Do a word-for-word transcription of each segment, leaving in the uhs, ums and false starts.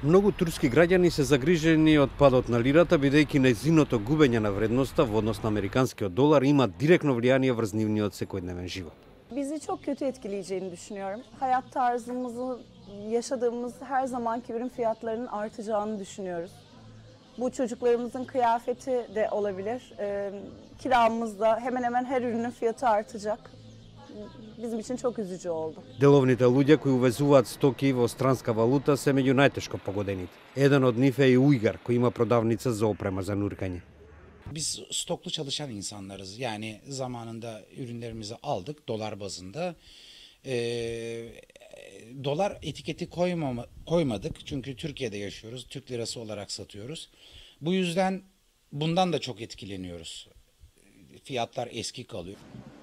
Многу турски граѓани се загрижени од падот на лирата, бидејќи нејзиното губење на вредноста во однос на американскиот долар има директно влијание врз нивниот секојдневен живот. Bizi çok kötü etkileyeceğini düşünüyorum. Hayat tarzımızı, yaşadığımız her zamanki ürün fiyatlarının artacağını düşünüyoruz. Bu çocuklarımızın kıyafeti de olabilir. E, kiramız da hemen hemen her ürünün fiyatı artacak. Bizim için çok üzücü oldu. Деловните луѓе кои увезуваат стоки во странска валута се меѓу најтешко погодените. Еден од нив е и Уйгар, кој има продавница за опрема за нуркање. Biz stoklu çalışan insanlarız. Yani zamanında ürünlerimizi aldık dolar bazında. Ee, dolar etiketi koymama, koymadık çünkü Türkiye'de yaşıyoruz. Türk lirası olarak satıyoruz. Bu yüzden bundan da çok etkileniyoruz. Fiyatlar eski kalıyor.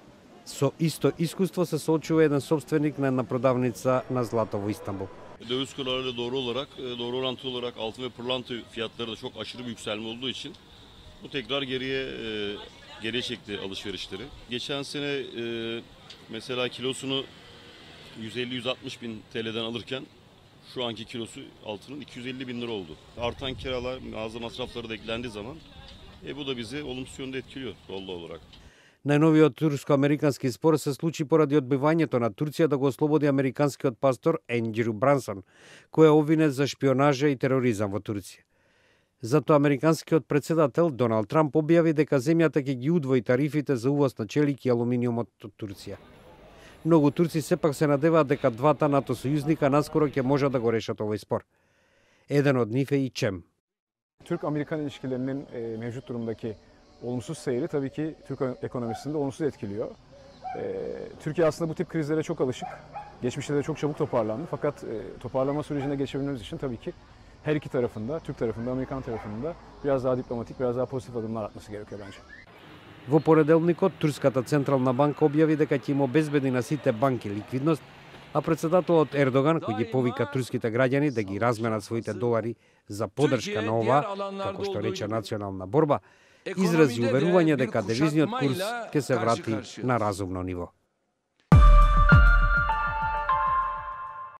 Со исто искуство се соочува еден собственик на една продавница на злато во Истанбул. Döviz kurlarıyla doğru olarak, doğru orantılı olarak altın ve pırlanta fiyatları da çok aşırı bir yükselme olduğu için bu tekrar geriye geriye çekti alışverişleri. Geçen sene e, mesela kilosunu yüz elli yüz altmış bin T L'den alırken şu anki kilosu altının iki yüz elli bin lira oldu. Artan kiralar, mağaza masrafları da eklendiği zaman e, bu da bizi olumsuz yönde etkiliyor doğal olarak. Најновиот турско-американски спор се случи поради одбивањето на Турција да го ослободи американскиот пастор Енџру Брансон, кој е обвинет за шпионажа и тероризам во Турција. Затоа американскиот председател Доналд Трамп објави дека земјата ќе ги удвои тарифите за увоз на челик и алуминиумот од Турција. Многу турци сепак се надеваат дека двата НАТО сојузника наскоро ќе можат да го решат овој спор. Еден од нив е и Чем. Türk-Amerikan ilişkilerinin e, mevcut durumdaki olumsuz seyri tabii ki Türk ekonomisini de olumsuz etkiliyor. Ee, Türkiye aslında bu tip krizlere çok alışık. Geçmişte de çok çabuk toparlandı. Fakat e, toparlama sürecinde geçebilmemiz için tabii ki her iki tarafında, Türk tarafında, Amerikan tarafında biraz daha diplomatik, biraz daha pozitif adımlar atması gerekiyor bence. Во понеделникот, Турската централна банка објави дека ќе им обезбеди на сите банки ликвидност, а председателот Ердоган, кој ги повика турските граѓани да ги разменат своите долари за подршка на ова, како што рече национална борба, изрази уверување дека девизниот курс ќе се врати на разумно ниво.